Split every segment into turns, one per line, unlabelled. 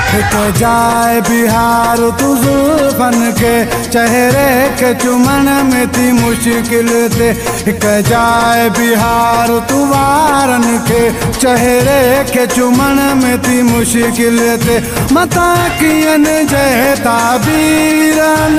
हिक जाए बिहार तू जुल्फन के चेहरे के चुमन में थी मुश्किल थे। हिक जाए बिहार तू वारन के चेहरे के चुमन में थी मुश्किल थे। मता कियन जय ताबीरन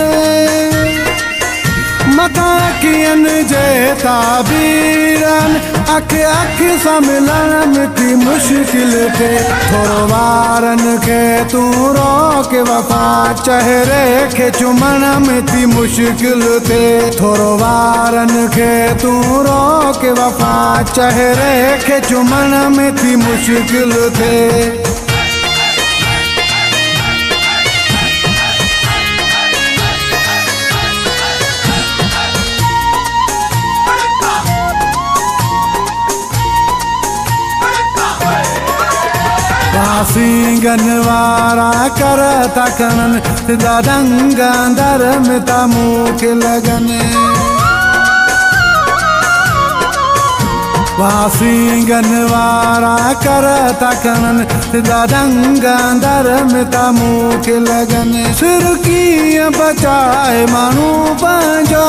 मता कियन जय ताबीरन अख अख सां मिलन में थी मुश्किल थे। थोरो वारन के तू रोक वफ़ा चेहरे के चुमन में थी मुश्किल थे। थोरो वारन के तू रोक वफ़ा चेहरे के चुमन में थी मुश्किल थे। सींगन वारा कर तकन सिदा डंग अंदर में तमूक लगने। सींगन वारा कर तकन सिदा डंग अंदर में तमूक लगने। सिर की बचाए मानू पंजो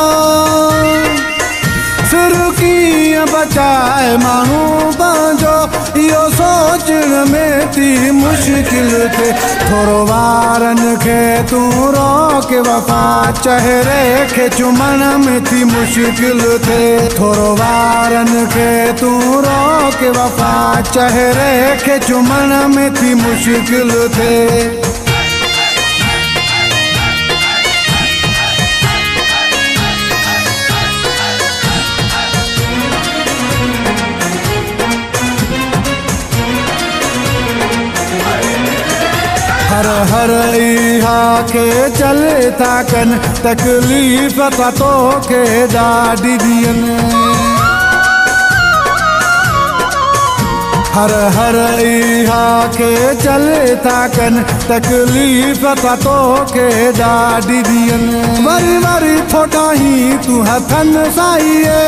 सिर की बचाए मानू पंजो यो सोचण में थी मुश्किल थे। थोरो वारन के तू रोक वफ़ा चेहरे के चुमन में थी मुश्किल थे। थोरो वारन के तू रोक वफ़ा चेहरे के चुमन में थी मुश्किल थे। हर हर इहा के चले ताकन तकलीफ़ तो के ॾाढी ॾियनि। हर हर इहा के चले ताकन तकलीफ़ तो के ॾाढी ॾियनि। वरी वरी थोटाही तू हथन साईए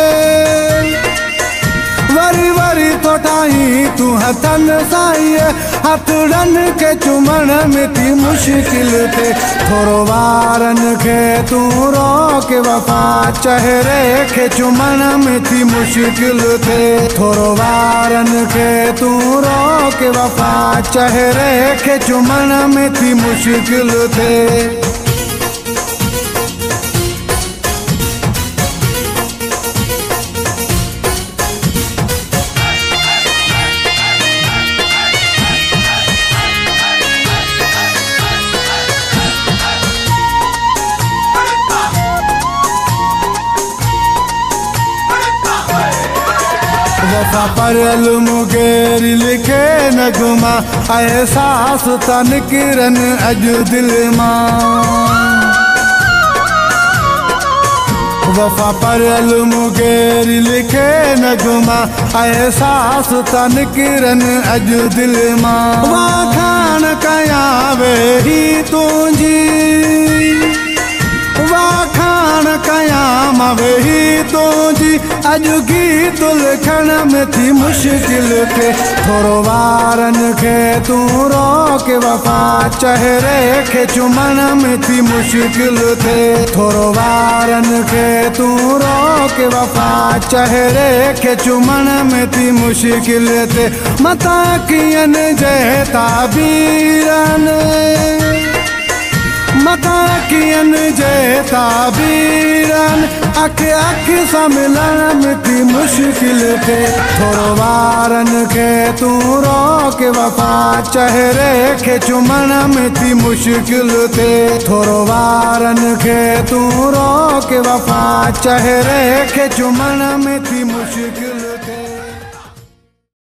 वरी वरी थोटाही तू हथन साईए हथड़न के चुमन में थी मुश्किल थे। थोरो वारन के तू रोक वफ़ा चेहरे के चुमन में थी मुश्किल थे। थोरो वारन के तू रोक वफ़ा चेहरे के चुमन में थी मुश्किल थे। वफ़ा परल मुगेर लिखे नगमा एहसास तन किरन अॼु दिल मां। वफ़ा परल मुगेर लिखे नगमा एहसास तन किरन अॼु दिल मां। वाखाण कयां वेही तुंहिंजी वाखाण कयां मां वेही तुंहिंजी अॼु गीत लिखण में थी मुश्किल थे। थोरो वारन के तू रोक वफ़ा चेहरे के चुमन में थी मुश्किल थे। थोरो वारन के तू रोक वफ़ा चेहरे के चुमन में थी मुश्किल थे। मता कियन जय ताबीरन मता कियन जय ताबीरन अख अख सां मिलन में थी मुश्किल थे। थोरो वारन के तू रोक वफ़ा चेहरे के चुमन में थी मुश्किल थे। थोरो वारन के तू रोक वफ़ा चेहरे के चुमन में थी मुश्किल